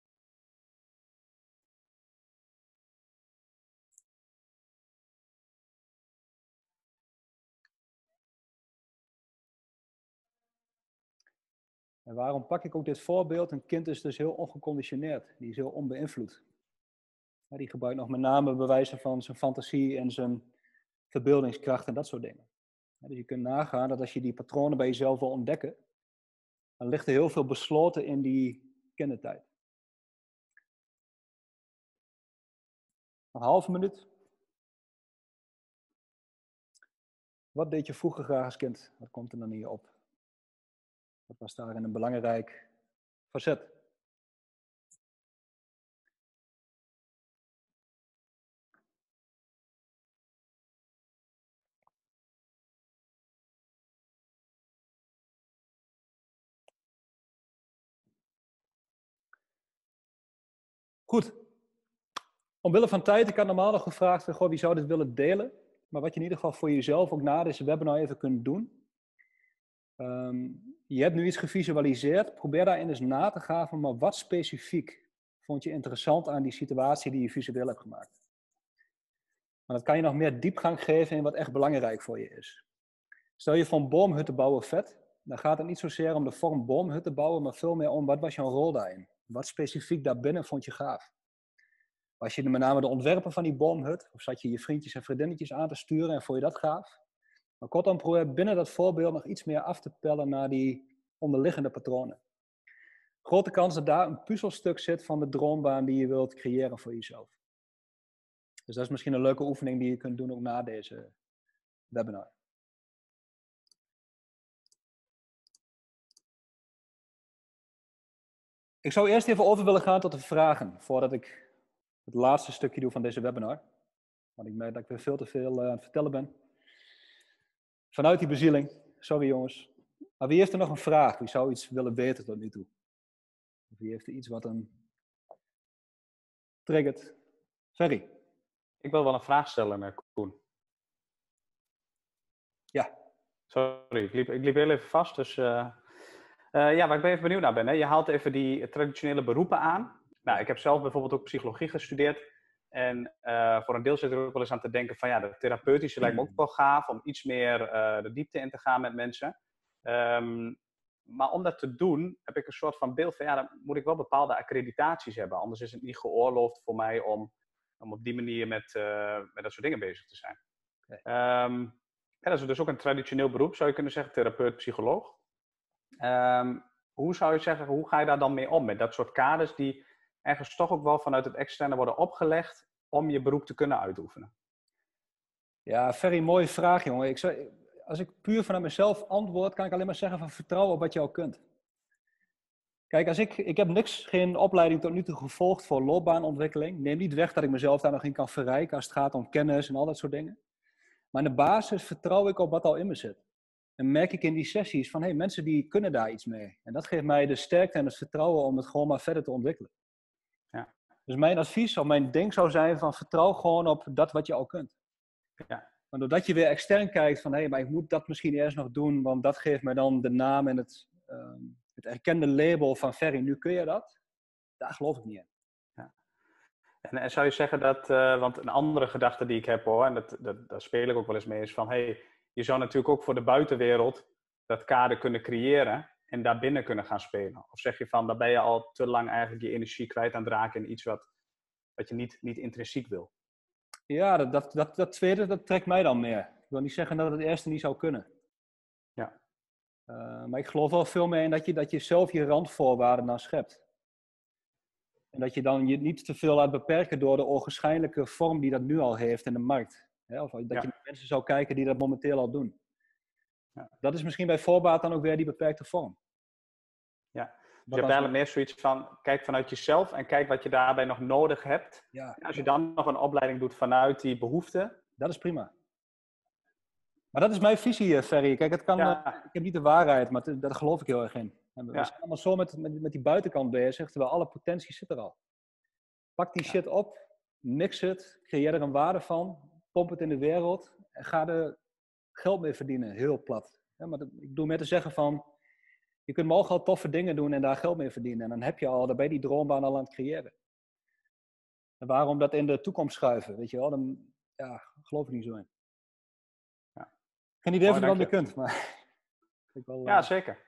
En waarom pak ik ook dit voorbeeld? Een kind is dus heel ongeconditioneerd. Die is heel onbeïnvloed. Die gebruikt nog met name bewijzen van zijn fantasie en zijn verbeeldingskracht en dat soort dingen. Dus je kunt nagaan dat als je die patronen bij jezelf wil ontdekken, dan ligt er heel veel besloten in die kindertijd. Nog een halve minuut. Wat deed je vroeger graag als kind? Wat komt er dan hier op? Wat was daarin een belangrijk facet? Goed. Omwille van tijd, ik had normaal nog gevraagd, goh, wie zou dit willen delen? Maar wat je in ieder geval voor jezelf ook na deze webinar even kunt doen. Je hebt nu iets gevisualiseerd. Probeer daarin eens na te gaan van, maar wat specifiek vond je interessant aan die situatie die je visueel hebt gemaakt? Maar dat kan je nog meer diepgang geven in wat echt belangrijk voor je is. Stel je voor een boomhut te bouwen vet, dan gaat het niet zozeer om de vorm boomhut te bouwen, maar veel meer om wat was jouw rol daarin? Wat specifiek daarbinnen vond je gaaf? Was je met name de ontwerper van die boomhut? Of zat je je vriendjes en vriendinnetjes aan te sturen en vond je dat gaaf? Maar kortom, probeer binnen dat voorbeeld nog iets meer af te pellen naar die onderliggende patronen. Grote kans dat daar een puzzelstuk zit van de droombaan die je wilt creëren voor jezelf. Dus dat is misschien een leuke oefening die je kunt doen ook na deze webinar. Ik zou eerst even over willen gaan tot de vragen, voordat ik het laatste stukje doe van deze webinar. Want ik merk dat ik weer veel te veel aan het vertellen ben. Vanuit die bezieling, sorry jongens. Maar wie heeft er nog een vraag? Wie zou iets willen weten tot nu toe? Of wie heeft er iets wat hem triggert? Ferry. Ik wil wel een vraag stellen, Koen. Ja. Sorry, ik liep heel even vast. Dus, ja, waar ik ben even benieuwd naar ben. Hè? Je haalt even die traditionele beroepen aan. Nou, ik heb zelf bijvoorbeeld ook psychologie gestudeerd. En voor een deel zit er ook wel eens aan te denken van ja, de therapeutische lijkt me ook wel gaaf om iets meer de diepte in te gaan met mensen. Maar om dat te doen heb ik een soort van beeld van ja, dan moet ik wel bepaalde accreditaties hebben. Anders is het niet geoorloofd voor mij om op die manier met dat soort dingen bezig te zijn. Okay. Ja, dat is dus ook een traditioneel beroep, zou je kunnen zeggen, therapeut, psycholoog. Hoe zou je zeggen, hoe ga je daar dan mee om? Met dat soort kaders die ergens toch ook wel vanuit het externe worden opgelegd om je beroep te kunnen uitoefenen? Ja, Ferry, mooie vraag, jongen. Als ik puur vanuit mezelf antwoord, kan ik alleen maar zeggen van vertrouw op wat je al kunt. Kijk, ik heb geen opleiding tot nu toe gevolgd voor loopbaanontwikkeling. Neem niet weg dat ik mezelf daar nog in kan verrijken als het gaat om kennis en al dat soort dingen. Maar in de basis vertrouw ik op wat al in me zit. En merk ik in die sessies van, hey, mensen die kunnen daar iets mee. En dat geeft mij de sterkte en het vertrouwen om het gewoon maar verder te ontwikkelen. Ja. Dus mijn advies of mijn ding zou zijn van vertrouw gewoon op dat wat je al kunt. Ja. Maar doordat je weer extern kijkt van, hé, maar ik moet dat misschien eerst nog doen, want dat geeft mij dan de naam en het erkende label van Ferry, nu kun je dat. Daar geloof ik niet in. Ja. En zou je zeggen dat, want een andere gedachte die ik heb hoor, en daar speel ik ook wel eens mee, is van, hey, je zou natuurlijk ook voor de buitenwereld dat kader kunnen creëren en daarbinnen kunnen gaan spelen. Of zeg je van, daar ben je al te lang eigenlijk je energie kwijt aan het raken in iets wat je niet intrinsiek wil? Ja, dat tweede, dat trekt mij dan meer. Ik wil niet zeggen dat het eerste niet zou kunnen. Ja. Maar ik geloof wel veel meer in dat je zelf je randvoorwaarden dan schept. En dat je dan je niet te veel laat beperken door de ogenschijnlijke vorm die dat nu al heeft in de markt. Of dat je naar mensen zou kijken die dat momenteel al doen. Ja. Dat is misschien bij voorbaat dan ook weer die beperkte vorm. Ja, dus je hebt eigenlijk meer zoiets van, kijk vanuit jezelf en kijk wat je daarbij nog nodig hebt. Ja. En als je dan nog een opleiding doet vanuit die behoefte. Dat is prima. Maar dat is mijn visie, Ferry. Kijk, ik heb niet de waarheid, maar daar geloof ik heel erg in. En we zijn allemaal zo met die buitenkant bezig, terwijl alle potentie zit er al. Pak die shit op, mix het, creëer er een waarde van, pomp het in de wereld en ga er geld mee verdienen, heel plat. Ja, maar ik bedoel meer te zeggen van, je kunt mogelijk al toffe dingen doen en daar geld mee verdienen. En dan heb je al, dan ben je die droombaan al aan het creëren. En waarom dat in de toekomst schuiven, weet je wel? Dan geloof ik niet zo in. Ja. Geen idee of je Mooi, het wel dank mee kunt, maar... Ja, zeker.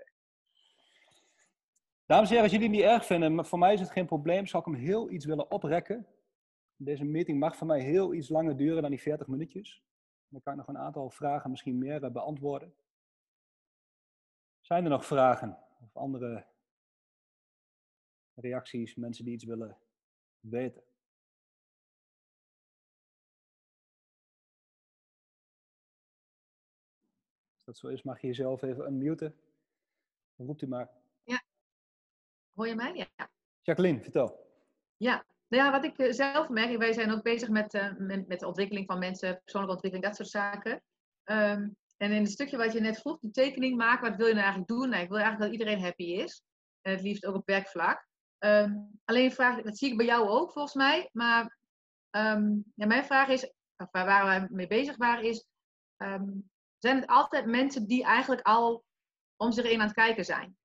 Dames en heren, als jullie het niet erg vinden, maar voor mij is het geen probleem, zou ik hem heel iets willen oprekken. Deze meeting mag voor mij heel iets langer duren dan die 40 minuutjes. Dan kan ik nog een aantal vragen misschien meer beantwoorden. Zijn er nog vragen of andere reacties, mensen die iets willen weten? Als dat zo is, mag je jezelf even unmuten. Dan roept u maar. Ja. Hoor je mij? Ja. Jacqueline, vertel. Ja. Nou ja, wat ik zelf merk, wij zijn ook bezig met de ontwikkeling van mensen, persoonlijke ontwikkeling, dat soort zaken. En in het stukje wat je net vroeg, die tekening maken, wat wil je nou eigenlijk doen? Nou, ik wil eigenlijk dat iedereen happy is. En het liefst ook op werkvlak. Alleen vraag, dat zie ik bij jou ook volgens mij. Maar mijn vraag is, of waar wij mee bezig waren, is... zijn het altijd mensen die eigenlijk al om zich heen aan het kijken zijn?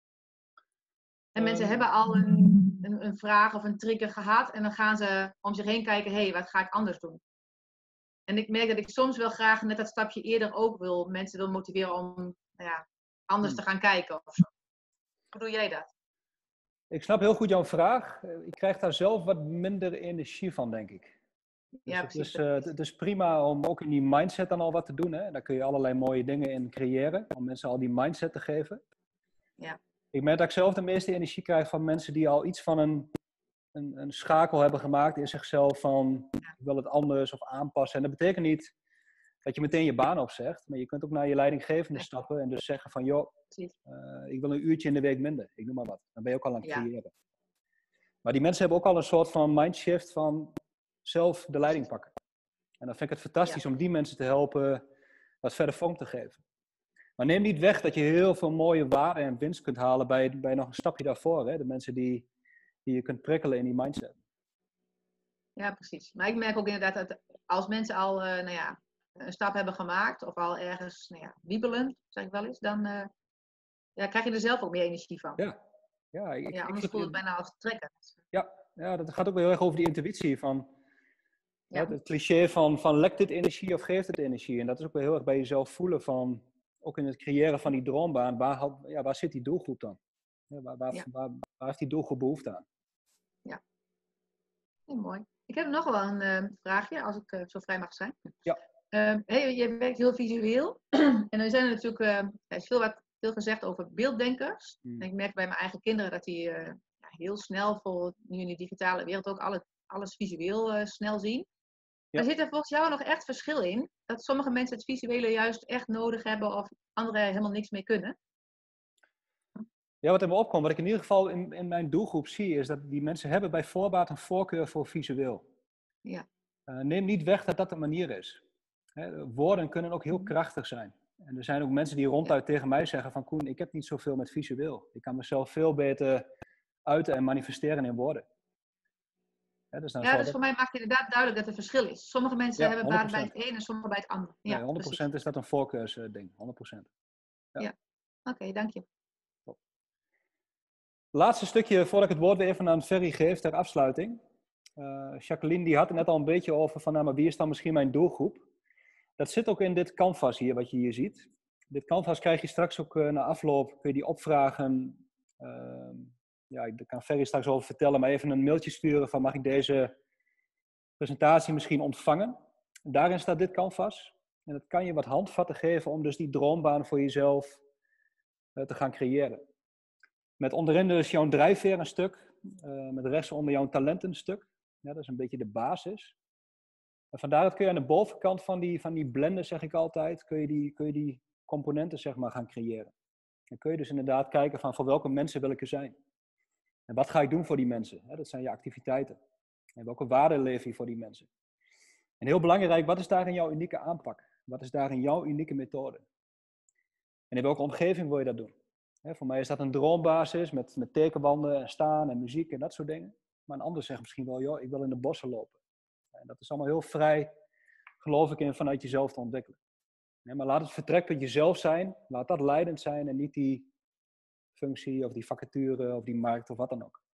En mensen hebben al een vraag of een trigger gehad en dan gaan ze om zich heen kijken, hé, wat ga ik anders doen? En ik merk dat ik soms wel graag net dat stapje eerder ook mensen wil motiveren om anders te gaan kijken of zo. Hoe doe jij dat? Ik snap heel goed jouw vraag. Ik krijg daar zelf wat minder energie van, denk ik. Ja, Dus precies. het is prima om ook in die mindset dan al wat te doen. Hè? Daar kun je allerlei mooie dingen in creëren, om mensen al die mindset te geven. Ja. Ik merk dat ik zelf de meeste energie krijg van mensen die al iets van een schakel hebben gemaakt in zichzelf van ik wil het anders of aanpassen. En dat betekent niet dat je meteen je baan opzegt, maar je kunt ook naar je leidinggevende stappen en dus zeggen van joh, ik wil een uurtje in de week minder, ik noem maar wat. Dan ben je ook al aan het creëren. Maar die mensen hebben ook al een soort van mindshift van zelf de leiding pakken. En dan vind ik het fantastisch om die mensen te helpen wat verder vorm te geven. Maar neem niet weg dat je heel veel mooie waarde en winst kunt halen bij nog een stapje daarvoor. Hè? De mensen die je kunt prikkelen in die mindset. Ja, precies. Maar ik merk ook inderdaad dat als mensen al een stap hebben gemaakt of al ergens wiebelen, zeg ik wel eens, dan krijg je er zelf ook meer energie van. Anders voelt het bijna als trekken. Ja, dat gaat ook wel heel erg over die intuïtie van het cliché van lekt dit energie of geeft het energie? En dat is ook wel heel erg bij jezelf voelen van, ook in het creëren van die droombaan, waar zit die doelgroep dan? Waar heeft die doelgroep behoefte aan? Ja, heel mooi. Ik heb nog wel een vraagje, als ik zo vrij mag zijn. Ja. Je werkt heel visueel. En er zijn er natuurlijk er is veel gezegd over beelddenkers. En ik merk bij mijn eigen kinderen dat die heel snel, nu in de digitale wereld, ook alles visueel snel zien. Ja. Maar zit er volgens jou nog echt verschil in? Dat sommige mensen het visuele juist echt nodig hebben of anderen helemaal niks mee kunnen? Ja, wat in me opkomt, wat ik in ieder geval in mijn doelgroep zie, is dat die mensen hebben bij voorbaat een voorkeur voor visueel. Ja. Neem niet weg dat dat de manier is. Woorden kunnen ook heel krachtig zijn. En er zijn ook mensen die ronduit tegen mij zeggen van Koen, ik heb niet zoveel met visueel. Ik kan mezelf veel beter uiten en manifesteren in woorden. Dus voor mij maakt inderdaad duidelijk dat er verschil is. Sommige mensen hebben baat bij het een en sommige bij het ander. Ja, nee, 100% precies. Is dat een voorkeursding. 100%. Ja. Oké, dank je. Top. Laatste stukje voordat ik het woord weer even aan Ferry geef ter afsluiting. Jacqueline die had het net al een beetje over van maar wie is dan misschien mijn doelgroep? Dat zit ook in dit canvas hier, wat je hier ziet. Dit canvas krijg je straks ook na afloop, kun je die opvragen. Ik kan Ferry straks over vertellen, maar even een mailtje sturen van mag ik deze presentatie misschien ontvangen? En daarin staat dit canvas. En dat kan je wat handvatten geven om dus die droombaan voor jezelf te gaan creëren. Met onderin dus jouw drijfveer een stuk, met rechtsonder jouw talenten een stuk. Ja, dat is een beetje de basis. En vandaar dat kun je aan de bovenkant van die blenden, zeg ik altijd, kun je die componenten zeg maar gaan creëren. Dan kun je dus inderdaad kijken van voor welke mensen wil ik er zijn. En wat ga ik doen voor die mensen? Dat zijn je activiteiten. En welke waarde lever je voor die mensen? En heel belangrijk, wat is daarin jouw unieke aanpak? Wat is daarin jouw unieke methode? En in welke omgeving wil je dat doen? Voor mij is dat een droombasis met tekenbanden en staan en muziek en dat soort dingen. Maar een ander zegt misschien wel, joh, ik wil in de bossen lopen. En dat is allemaal heel vrij, geloof ik, in vanuit jezelf te ontwikkelen. Ja, maar laat het vertrekpunt jezelf zijn. Laat dat leidend zijn en niet die functie of die vacature of die markt of wat dan ook.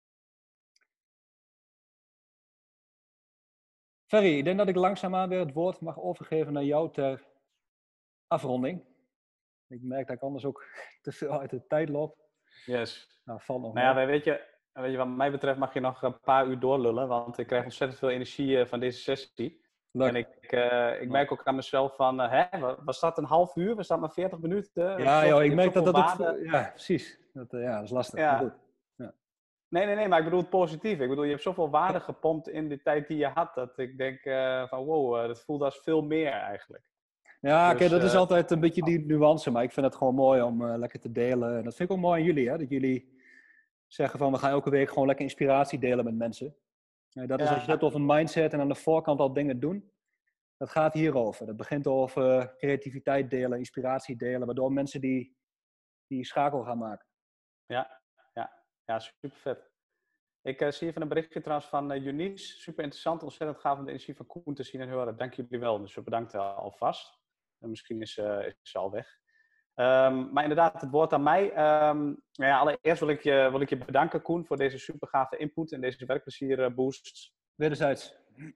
Ferry, ik denk dat ik langzaamaan weer het woord mag overgeven naar jou ter afronding. Ik merk dat ik anders ook te veel uit de tijd loop. Yes. Nou, valt nog Nou ja, mee. weet je, wat mij betreft mag je nog een paar uur doorlullen, want ik krijg ontzettend veel energie van deze sessie. Leuk. En ik merk ook aan mezelf van, was dat een half uur? Was dat maar 40 minuten? Ja, joh, ik merk dat dat waarde. ook... Ja, precies. Dat is lastig. Ja. Maar goed. Nee, maar ik bedoel het positief. Ik bedoel, je hebt zoveel waarde gepompt in de tijd die je had, dat ik denk van wow, dat voelt als veel meer eigenlijk. Ja, Dus, kijk, dat is altijd een beetje die nuance, maar ik vind het gewoon mooi om lekker te delen. En dat vind ik ook mooi aan jullie, hè? Dat jullie zeggen van, we gaan elke week gewoon lekker inspiratie delen met mensen. Dat is als je het hebt over een mindset en aan de voorkant al dingen doen. Dat gaat hierover. Dat begint over creativiteit delen, inspiratie delen, waardoor mensen die schakel gaan maken. Ja, super vet. Ik zie even een berichtje trouwens van Eunice. Super interessant, ontzettend gaaf om de energie van Koen te zien en horen. Dank jullie wel. Dus bedankt alvast. Misschien is ze al weg. Maar inderdaad, het woord aan mij. Allereerst wil ik je bedanken, Koen, voor deze super gave input en deze werkplezier-boost. Wederzijds.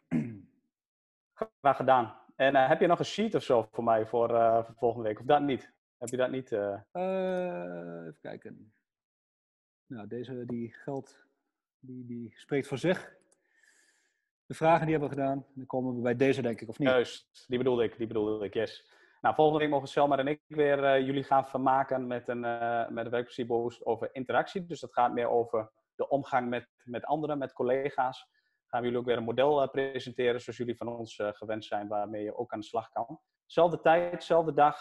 Graag gedaan. En heb je nog een sheet of zo voor mij voor volgende week? Of dat niet? Heb je dat niet? Even kijken. Nou, deze die spreekt voor zich. De vragen die hebben we gedaan. Dan komen we bij deze, denk ik, of niet? Juist, die bedoelde ik, yes. Nou, volgende week mogen Selma en ik weer jullie gaan vermaken met een werkplezierboost over interactie. Dus dat gaat meer over de omgang met anderen, met collega's. Gaan we jullie ook weer een model presenteren, zoals jullie van ons gewend zijn, waarmee je ook aan de slag kan. Zelfde tijd, zelfde dag.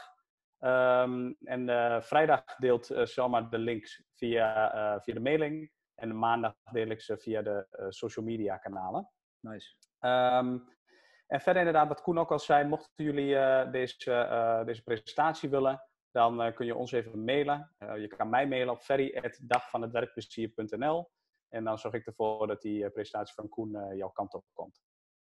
Vrijdag deelt Selma de links via de mailing. En maandag deel ik ze via de social media kanalen. Nice. En verder inderdaad, wat Koen ook al zei, mochten jullie deze presentatie willen, dan kun je ons even mailen. Je kan mij mailen op ferry@dagvanhetwerkplezier.nl en dan zorg ik ervoor dat die presentatie van Koen jouw kant op komt.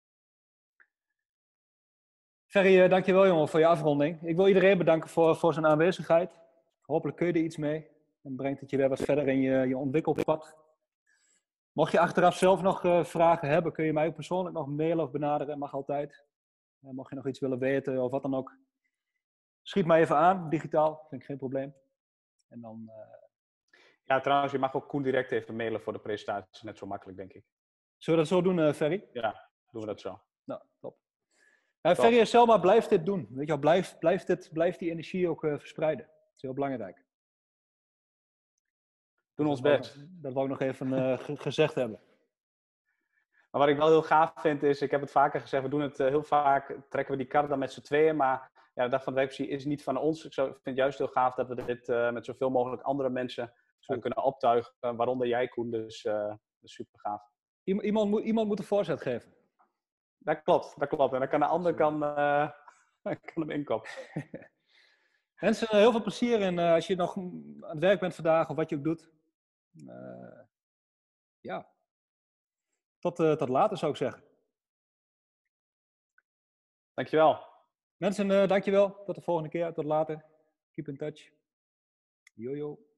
Ferry, dankjewel jongen voor je afronding. Ik wil iedereen bedanken voor zijn aanwezigheid. Hopelijk kun je er iets mee en brengt het je weer wat verder in je ontwikkelpad. Mocht je achteraf zelf nog vragen hebben, kun je mij ook persoonlijk nog mailen of benaderen. Mag altijd. Mocht je nog iets willen weten of wat dan ook, schiet mij even aan, digitaal. Vind ik geen probleem. En dan... Ja, trouwens, je mag ook Koen direct even mailen voor de presentatie. Net zo makkelijk, denk ik. Zullen we dat zo doen, Ferry? Ja, doen we dat zo. Nou, top. Ferry en Selma, blijf dit doen. Weet je wel, blijf die energie ook verspreiden. Dat is heel belangrijk. Doen ons best. Dat wou ik nog even gezegd hebben. Maar wat ik wel heel gaaf vind is, ik heb het vaker gezegd, we doen het heel vaak, trekken we die kar dan met z'n tweeën, maar ja, de Dag van het Werkplezier is niet van ons. Ik vind het juist heel gaaf dat we dit met zoveel mogelijk andere mensen kunnen optuigen, waaronder jij, Koen, dus super gaaf. Iemand moet de voorzet geven. Dat klopt. En dan kan de ander kan hem inkopen. Mensen, heel veel plezier en als je nog aan het werk bent vandaag of wat je ook doet. Tot later zou ik zeggen. Dankjewel. Mensen, dankjewel. Tot de volgende keer. Tot later. Keep in touch. Jojo.